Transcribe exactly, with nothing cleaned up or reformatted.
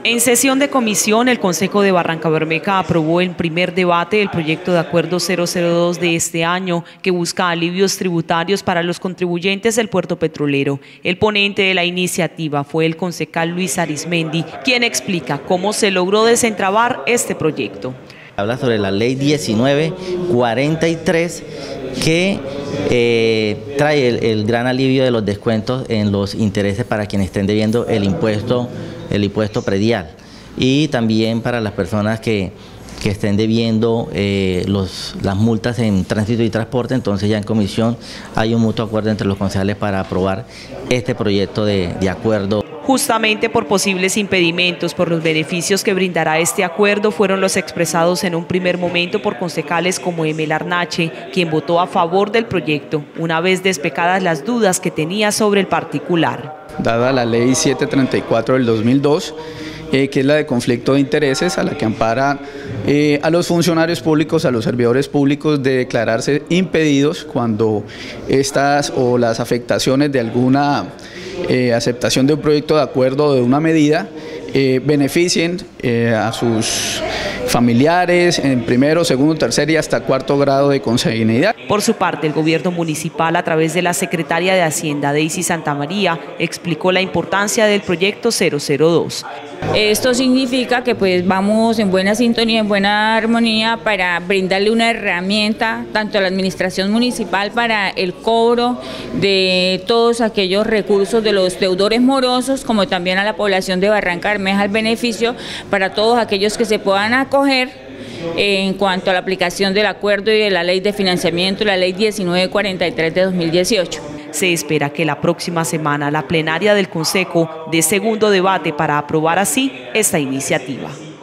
En sesión de comisión, el Consejo de Barrancabermeja aprobó en primer debate el proyecto de acuerdo cero cero dos de este año que busca alivios tributarios para los contribuyentes del puerto petrolero. El ponente de la iniciativa fue el concejal Luis Arismendi, quien explica cómo se logró desentrabar este proyecto. Habla sobre la ley diecinueve cuarenta y tres que eh, trae el, el gran alivio de los descuentos en los intereses para quienes estén debiendo el impuesto, el impuesto predial, y también para las personas que, que estén debiendo eh, los, las multas en tránsito y transporte. Entonces ya en comisión hay un mutuo acuerdo entre los concejales para aprobar este proyecto de, de acuerdo. Justamente por posibles impedimentos por los beneficios que brindará este acuerdo fueron los expresados en un primer momento por concejales como Emel Arnache, quien votó a favor del proyecto, una vez despejadas las dudas que tenía sobre el particular. Dada la ley setecientos treinta y cuatro del dos mil dos, eh, que es la de conflicto de intereses, a la que ampara eh, a los funcionarios públicos, a los servidores públicos de declararse impedidos cuando estas o las afectaciones de alguna Eh, aceptación de un proyecto de acuerdo o de una medida eh, beneficien eh, a sus familiares en primero, segundo, tercer y hasta cuarto grado de consanguinidad. Por su parte, el gobierno municipal, a través de la secretaria de Hacienda, Daisy Santamaría, explicó la importancia del proyecto cero cero dos. Esto significa que pues vamos en buena sintonía, en buena armonía para brindarle una herramienta tanto a la administración municipal para el cobro de todos aquellos recursos de los deudores morosos, como también a la población de Barrancabermeja el beneficio para todos aquellos que se puedan acoger en cuanto a la aplicación del acuerdo y de la ley de financiamiento, la ley diecinueve cuarenta y tres de dos mil dieciocho. Se espera que la próxima semana la plenaria del Consejo dé segundo debate para aprobar así esta iniciativa.